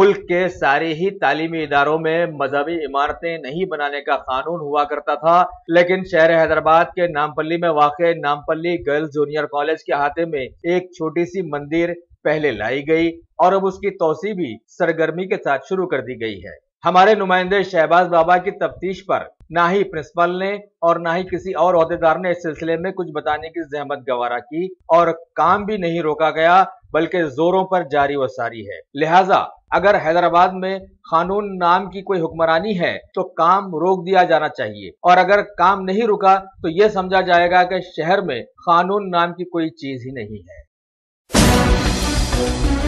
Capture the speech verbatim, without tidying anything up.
मुल्क के सारे ही तालीमी इदारों में मजहबी इमारतें नहीं बनाने का कानून हुआ करता था, लेकिन शहर हैदराबाद के नामपल्ली में वाक़ नामपल्ली गर्ल्स जूनियर कॉलेज के अहाते में एक छोटी सी मंदिर पहले लाई गई और अब उसकी तौसी भी सरगर्मी के साथ शुरू कर दी गई है। हमारे नुमाइंदे शहबाज बाबा की तफ्तीश पर ना ही प्रिंसिपल ने और ना ही किसी और ओहदेदार ने इस सिलसिले में कुछ बताने की जहमत गवारा की और काम भी नहीं रोका गया, बल्कि जोरों पर जारी व सारी है। लिहाजा अगर हैदराबाद में कानून नाम की कोई हुक्मरानी है तो काम रोक दिया जाना चाहिए, और अगर काम नहीं रुका तो यह समझा जाएगा कि शहर में कानून नाम की कोई चीज ही नहीं है।